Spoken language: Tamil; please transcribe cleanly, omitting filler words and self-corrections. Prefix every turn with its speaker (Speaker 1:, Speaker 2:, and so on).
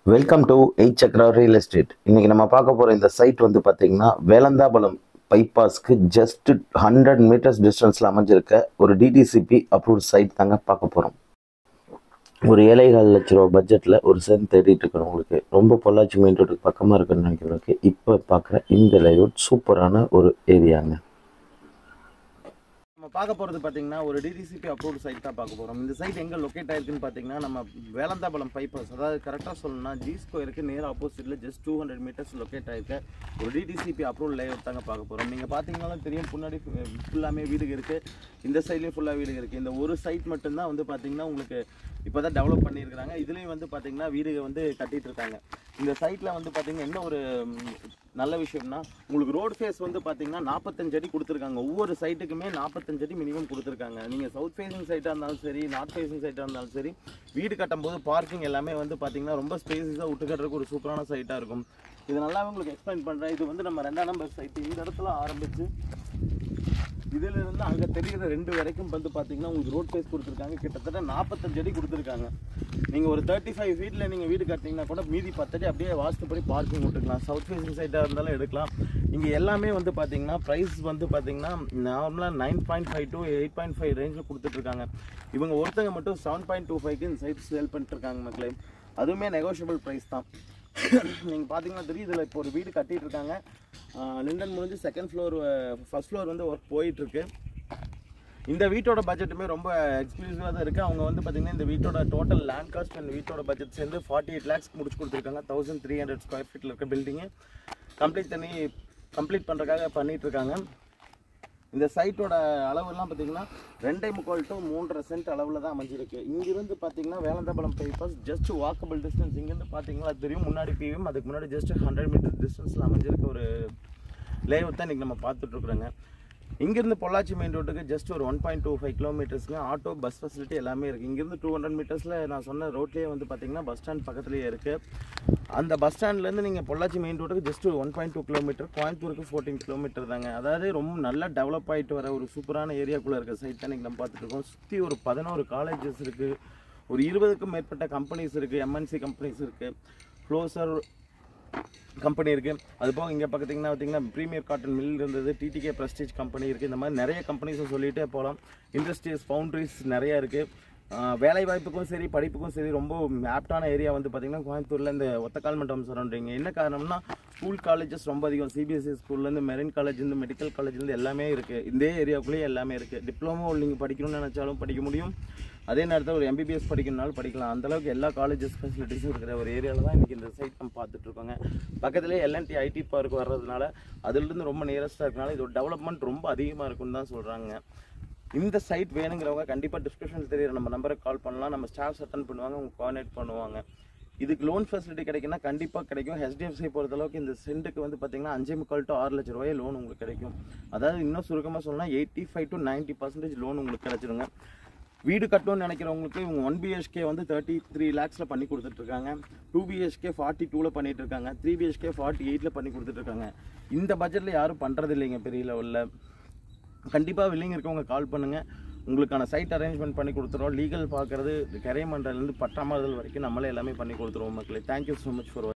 Speaker 1: Welcome to 8 Chakra real estate. இன்றைக்கி நம்ம பார்க்க போகிற இந்த சைட் வந்து பார்த்திங்கன்னா வேலந்தாபலம் பைபாஸ்க்கு ஜஸ்ட் 100 மீட்டர்ஸ் டிஸ்டன்ஸில் அமைஞ்சிருக்க ஒரு டிடிசிபி அப்ரூவ்ட் சைட் தாங்க பார்க்க போகிறோம். ஒரு 7.25 லட்ச ரூபா பட்ஜெட்டில் ஒரு சென்ட் தேடிட்டு இருக்கிறவங்களுக்கு, ரொம்ப பொள்ளாச்சி மெயின் ரோட்டுக்கு பக்கமாக இருக்குன்னு நினைக்கிறவங்களுக்கு இப்போ பார்க்குற இந்த லேஅவுட் சூப்பரான ஒரு ஏரியாங்க.
Speaker 2: நம்ம பார்க்க போகிறது பார்த்தீங்கன்னா ஒரு டிடிசிபி அப்ரூவ்ட் சைட் தான் பார்க்க போகிறோம். இந்த சைட் எங்கே லொக்கேட் ஆயிருக்குன்னு பார்த்தீங்கன்னா நம்ம வேலந்தாபலம் பைபாஸ், அதாவது கரெக்டாக சொல்லணும்னா ஜி ஸ்கொயருக்கு நேர் ஆப்போசிட்டில் ஜஸ்ட் 200 மீட்டர்ஸ் லொக்கேட் ஆயிருக்க ஒரு டிடிசிபி அப்ரூவ்ட் லேஅவுட் தாங்க பார்க்க போகிறோம். நீங்கள் பார்த்தீங்கன்னாலும் தெரியும், முன்னாடி ஃபுல்லாமே வீடுங்க இருக்குது, இந்த சைட்லேயும் ஃபுல்லாக வீடுங்க இருக்குது. இந்த ஒரு சைட் மட்டும்தான் வந்து பார்த்தீங்கன்னா உங்களுக்கு இப்போ தான் டெவலப் பண்ணியிருக்கிறாங்க. இதுலேயும் வந்து பார்த்தீங்கன்னா வீடுங்க வந்து கட்டிகிட்டு இருக்காங்க. இந்த சைட்டில் வந்து பார்த்தீங்கன்னா என்ன ஒரு நல்ல விஷயம்னா, உங்களுக்கு ரோடு ஃபேஸ் வந்து பார்த்தீங்கன்னா 45 அடி கொடுத்துருக்காங்க. ஒவ்வொரு சைட்டுக்குமே 45 அடி மினிமம் கொடுத்துருக்காங்க. நீங்கள் சவுத் ஃபேஸிங் சைட்டாக இருந்தாலும் சரி, நார்த் ஃபேஸிங் சைட்டாக இருந்தாலும் சரி, வீடு கட்டும்போது பார்க்கிங் எல்லாமே வந்து பார்த்தீங்கன்னா ரொம்ப ஸ்பேஸஸாக விட்டு கட்டுறதுக்கு ஒரு சூப்பரான சைட்டாக இருக்கும். இது நல்லாவே உங்களுக்கு எக்ஸ்பிளைன் பண்ணுறேன். இது வந்து நம்ம 2ஆம் நம்பர் சைட்டு. இந்த இடத்துல ஆரம்பித்து இதிலிருந்து அங்கே தெரிகிற 2 வரைக்கும் வந்து பார்த்தீங்கன்னா உங்களுக்கு ரோட் ஃபேஸ் கொடுத்துருக்காங்க. கிட்டத்தட்ட 45 அடி கொடுத்துருக்காங்க. நீங்கள் ஒரு 35 ஃபீட்டில் நீங்கள் வீடு கட்டிங்கன்னா கூட மீதி 10 அடி அப்படியே வாஸ்துப்படி பார்க்கிங் விட்டுக்கலாம். சவுத் ஃபேஸிங் சைட்டாக இருந்தாலும் எடுக்கலாம். இங்கே எல்லாமே வந்து பார்த்தீங்கன்னா ப்ரைஸ் வந்து பார்த்தீங்கன்னா நார்மலாக 9.5 to 8.5 ரேஞ்சில் கொடுத்துட்ருக்காங்க. இவங்க ஒருத்தங்க மட்டும் 7.25க்கு இந்த சைட் சேல் பண்ணிட்டுருக்காங்க மக்களே. அதுவுமே நெகோஷியபிள் ப்ரைஸ் தான். நீங்கள் பார்த்தீங்கன்னா தெரியும், இதில் இப்போ ஒரு வீடு கட்டிகிட்டு இருக்காங்க. லிண்டன் முடிஞ்சு செகண்ட் ஃப்ளோர், ஃபர்ஸ்ட் ஃப்ளோர் வந்து ஒர்க் போயிட்டுருக்கு. இந்த வீட்டோட பட்ஜெட்டுமே ரொம்ப எக்ஸ்க்ளூசிவாக தான் இருக்குது. அவங்க வந்து பார்த்திங்கன்னா இந்த வீட்டோட டோட்டல் லேண்ட் காஸ்ட் அண்ட் வீட்டோட பட்ஜெட் சேர்ந்து 48 lakhs முடிச்சு கொடுத்துருக்காங்க. 1300 ஸ்கொயர் ஃபீட்டில் இருக்க பில்டிங்கு கம்ப்ளீட் பண்ணுறதுக்காக பண்ணிகிட்ருக்காங்க. இந்த சைட்டோட அளவுலாம் பார்த்திங்கன்னா 2.25 to 3.5 சென்ட் அளவில் தான் அமைஞ்சிருக்கு. இங்கேருந்து பார்த்திங்கன்னா Velanthavalam bypass just walkable distance. இங்கேருந்து பார்த்திங்கன்னா அது தெரியும், முன்னாடி பிவிஎம், அதுக்கு முன்னாடி ஜஸ்ட் 100 மீட்டர் டிஸ்டன்ஸில் அமைஞ்சிருக்க ஒரு லேஅவுட் தான் இன்றைக்கி நம்ம பார்த்துட்ருக்குறோங்க. இங்கேருந்து பொள்ளாச்சி மெயின் ரோட்டுக்கு ஜஸ்ட் ஒரு 1.25 கிலோமீட்டர்ஸ்க்கு ஆட்டோ பஸ் ஃபெசிலிட்டி எல்லாமே இருக்குது. இங்கேருந்து 200 மீட்டர்ஸில் நான் சொன்ன ரோட்லேயே வந்து பார்த்திங்கன்னா பஸ் ஸ்டாண்ட் பக்கத்துலேயே இருக்குது. அந்த பஸ் ஸ்டாண்ட்லேருந்து நீங்கள் பொள்ளாச்சி மெயின் ரோட்டுக்கு ஜஸ்ட் 1.2 கிலோமீட்டர், கோயம்புத்தூருக்கு 14 கிலோமீட்டர் தாங்க. அதாவது ரொம்ப நல்லா டெவலப் ஆகிட்டு வர ஒரு சூப்பரான ஏரியாக்குள்ளே இருக்க சைட் தான் இன்றைக்கி நம்ம பார்த்துட்ருக்கோம். சுற்றி ஒரு 11 காலேஜஸ் இருக்குது, ஒரு 20க்கும் மேற்பட்ட கம்பெனிஸ் இருக்குது, எம்என்சி கம்பெனிஸ் இருக்குது, ஃப்ளோசர் கம்பெனி இருக்குது. அது போக இங்கே பார்த்தீங்கன்னா ப்ரீமியர் காட்டன் மில் இருந்தது, டிடிகே ப்ரெஸ்டீஜ் கம்பெனி இருக்குது. இந்த மாதிரி நிறைய கம்பெனிஸை சொல்லிகிட்டே போகலாம். இண்டஸ்ட்ரீஸ், ஃபவுண்ட்ரிஸ் நிறையா இருக்குது. வேலை வாய்ப்புக்கும் சரி, படிப்புக்கும் சரி ரொம்ப ஆப்டான ஏரியா வந்து பார்த்திங்கன்னா கோயம்புத்தூரில் இந்த ஒத்தக்கால் மண்டபம் சரௌண்டிங். என்ன காரணம்னா ஸ்கூல் காலேஜஸ் ரொம்ப அதிகம். சிபிஎஸ்சி ஸ்கூல்லேருந்து மெரின் காலேஜ்லேருந்து மெடிக்கல் காலேஜ்லேருந்து எல்லாமே இருக்குது. இந்த ஏரியாவுக்குள்ளேயே எல்லாமே இருக்குது. டிப்ளமோ நீங்கள் படிக்கணும்னு நினச்சாலும் படிக்க முடியும். அதே நேரத்தில் ஒரு எம்பிபிஎஸ் படிக்கணும்னாலும் படிக்கலாம். அந்தளவுக்கு எல்லா காலேஜஸ் ஃபெசிலிட்டிஸும் இருக்கிற ஒரு ஏரியாவில் தான் இன்றைக்கி இந்த சைட் நம்ம பார்த்துட்ருக்கோங்க. பக்கத்துலேயே எல்என்டி ஐடி பார்க் வர்றதுனால அதிலிருந்து ரொம்ப நியரஸ்ட்டாக இருக்கனால இதோட டெவலப்மெண்ட் ரொம்ப அதிகமாக இருக்குன்னு தான் சொல்கிறாங்க. இந்த சைட் வேணுங்கிறவங்க கண்டிப்பாக டிஸ்கிரிப்ஷனில் தெரியுற நம்ம நம்பருக்கு கால் பண்ணலாம். நம்ம ஸ்டாஃப்ஸ் அட்டன் பண்ணுவாங்க, அவங்க கோஆர்டினேட் பண்ணுவாங்க. இதுக்கு லோன் ஃபெசிலிட்டி கிடைக்குன்னா கண்டிப்பாக கிடைக்கும். ஹெச்டிஎஃப்சி பொறுத்தளவுக்கு இந்த சென்ட்டுக்கு வந்து பார்த்திங்கன்னா 5.25 to 6 லட்ச ரூபாய் லோன் உங்களுக்கு கிடைக்கும். அதாவது இன்னும் சுருக்கமாக சொன்னால் 85 to 90% லோன் உங்களுக்கு கிடச்சிருங்க. வீடு கட்டணும்னு நினைக்கிறவங்களுக்கு இவங்க 1 BHK வந்து 33 lakhsல பண்ணி கொடுத்துட்ருக்காங்க. 2 BHK 42ல் பண்ணிகிட்டு இருக்காங்க. 3 BHK 48ல் பண்ணி கொடுத்துட்ருக்காங்க. இந்த பட்ஜெட்டில் யாரும் பண்ணுறது இல்லைங்க பெரிய லெவலில். கண்டிப்பாக வில்லிங் இருக்கவங்க கால் பண்ணுங்கள், உங்களுக்கான சைட் அரேஞ்ச்மெண்ட் பண்ணி கொடுத்துருவோம். லீகல் பார்க்குறது கரைமண்டலேருந்து பட்டாமறுதல் வரைக்கும் நம்மளே எல்லாமே பண்ணி கொடுத்துருவோம் மக்களே. Thank you so much for